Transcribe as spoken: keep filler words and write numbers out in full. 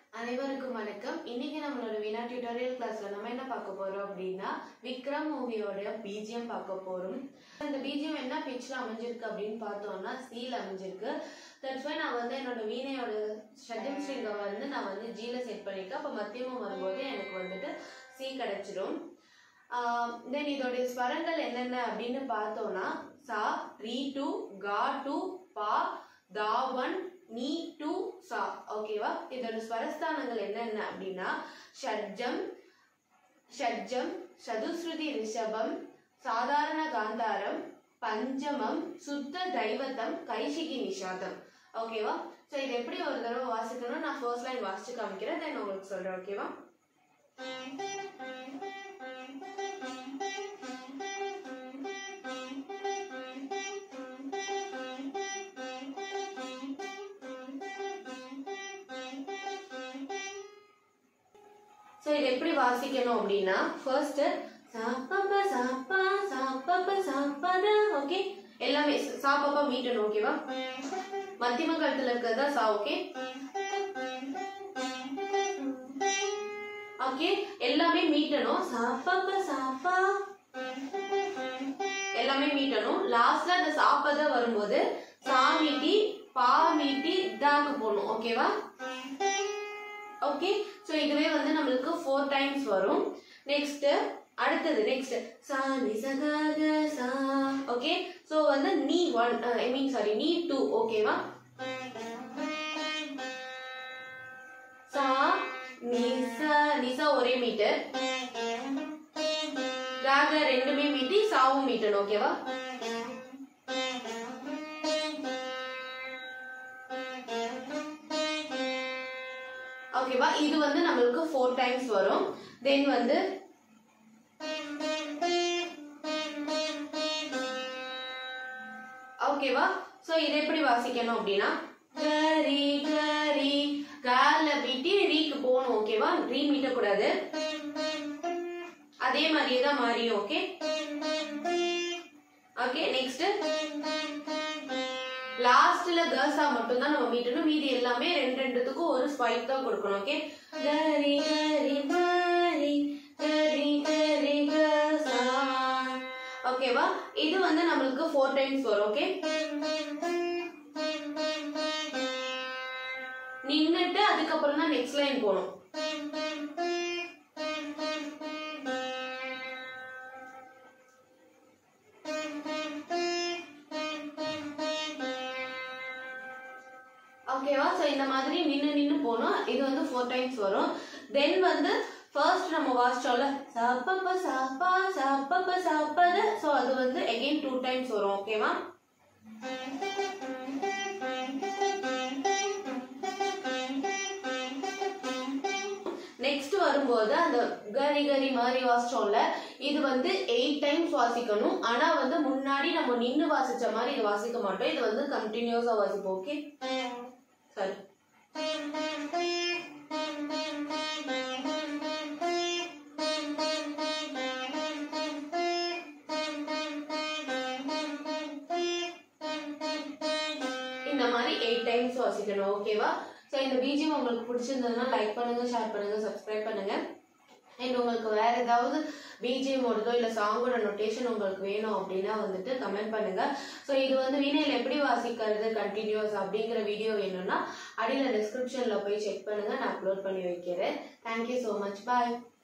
அனைவருக்கும் வணக்கம். இன்னைக்கு நம்மளோட வீணா டியூட்டோரியல் கிளாஸ்ல நம்ம என்ன பார்க்க போறோம் அப்படின்னா விக்ரம் மூவியோட பிஜிஎம் பார்க்க போறோம். இந்த பிஜிஎம் என்ன பிட்ச்ல அமைஞ்சிருக்கு அப்படின்னு பார்த்தோம்னா சில அமைஞ்சிருக்கு. தட்ஸ் வை நான் வந்து என்னோட வீணையோட ஷட்ஜம் ஸ்ட்ரிங்கை வந்து நான் வந்து ஜில செட் பண்ணிருக்கேன். அப்போ மத்தியமும் வரும்போது எனக்கு வந்துட்டு சி கிடைச்சிடும். தென் இதோடைய ஸ்வரங்கள் என்னென்ன அப்படின்னு பார்த்தோம்னா சா, ரீ டூ, கா டூ, பா, தா ஒன், நீ டூ, சா. ஓகேவா? இதோட ஸ்வரஸ்தானங்கள் என்னென்ன அப்படின்னா ஷட்ஜம், ஷட்ஜம், சதுஸ்ருதி ரிஷபம், சாதாரண காந்தாரம், பஞ்சமம், சுத்த தைவத்தம், கைஷிகி நிஷாதம். ஓகேவா? ஸோ இது எப்படி ஒரு தடவை வாசிக்கணும் நான் ஃபர்ஸ்ட் லைன் வாசிச்சு காமிக்கிறேன், தென் உங்களுக்கு சொல்றேன். ஓகேவா? ஸோ இது எப்படி வாசிக்கணும் அப்படின்னா ஃபர்ஸ்ட் சாப்பப்ப சாப்பா சாப்பப்ப சாப்பத. ஓகே, எல்லாமே சாப்பப்பா மீட்டணும். ஓகேவா? மத்தியம கழுத்துல இருக்கிறதா சா. ஓகே ஓகே எல்லாமே மீட்டணும். சாப்பப்ப சாப்பா எல்லாமே மீட்டணும். லாஸ்ட்ல அந்த சாப்பத வரும்போது சா மீட்டி பா மீட்டி தாக்கு போகணும். ஓகேவா? ஓகே, சோ இதுவே வந்து நம்மளுக்கு ஃபோர் டைம்ஸ் வரும். நெக்ஸ்ட் அடுத்தது நெக்ஸ்ட் சா நி ச க க சா. ஓகே, சோ வந்து நீ ஒன் ஐ மீன் சாரி நீ டூ. ஓகேவா? சா நி ச நி ச ஒரே மீட்டர், க க ரெண்டுமே மீட்டி சாவும் மீட்டணும். ஓகேவா? ஓகேவா? இது வந்து நம்மளுக்கு ஃபோர் டைம்ஸ் வரும். தென் வந்து ஓகேவா? சோ இது எப்படி வாசிக்கணும் அப்படின்னா கரி கரி கால மீட்டி ரீக்கு போகணும். ஓகேவா? ரீ மீட்ட கூடாது, அதே மாதிரியே தான் மாறியும். ஓகே ஓகே நெக்ஸ்ட் லாஸ்ட்ல கசா மட்டும் தான் நம்ம மீட்டணும். மீதி எல்லாமே ரெண்டு ரெண்டுத்துக்கும் ஒரு ஸ்பைக் தான் கொடுக்கணும். ஓகே, கரி கரி மாரி கரி கரி கசா. ஓகேவா? இது வந்து நம்மளுக்கு ஃபோர் டைம்ஸ் வரும். ஓகே, நின்னுட்டு அதுக்கப்புறம் தான் நெக்ஸ்ட் லைன் போகணும். ஓகேவா? சோ இந்த மாதிரி நின்னு நின்னு போணும். இது வந்து ஃபோர் டைம்ஸ் வரும். தென் வந்து ஃபர்ஸ்ட் நம்ம வாசிச்சோம்ல சப்பப்ப சப்பா சப்பப்ப சப்பத, சோ அது வந்து அகைன் டூ டைம்ஸ் வரும். ஓகேவா? நெக்ஸ்ட் வரும்போது அந்த கரி கரி மாதிரி வாசிச்சோம்ல இது வந்து எயிட் டைம்ஸ் வாசிக்கணும். ஆனா வந்து முன்னாடி நம்ம நின்னு வாசிச்ச மாதிரி இது வாசிக்க மாட்டோம். இது வந்து கண்டினியூஸா வாசிப்போம். ஓகே சரி. இந்த மாதிரி எயிட் டைம்ஸ் வாசிக்கணும். ஓகேவா? சோ இந்த பிஜிஎம் உங்களுக்கு பிடிச்சிருந்ததுன்னா லைக் பண்ணுங்க, ஷேர் பண்ணுங்க, சப்ஸ்கிரைப் பண்ணுங்க. அண்ட் உங்களுக்கு வேற ஏதாவது பிஜிஎம் ஓடுதோ இல்ல சாங்கோட நோட்டேஷன் உங்களுக்கு வேணும் அப்படின்னா வந்துட்டு கமெண்ட் பண்ணுங்க. ஸோ இது வந்து வீணையில எப்படி வாசிக்கிறது கண்டினியூஸ் அப்படிங்கிற வீடியோ வேணும்னா அடியில் டிஸ்கிரிப்ஷன்ல போய் செக் பண்ணுங்க, நான் அப்லோட் பண்ணி வைக்கிறேன். Thank you so much. பாய்.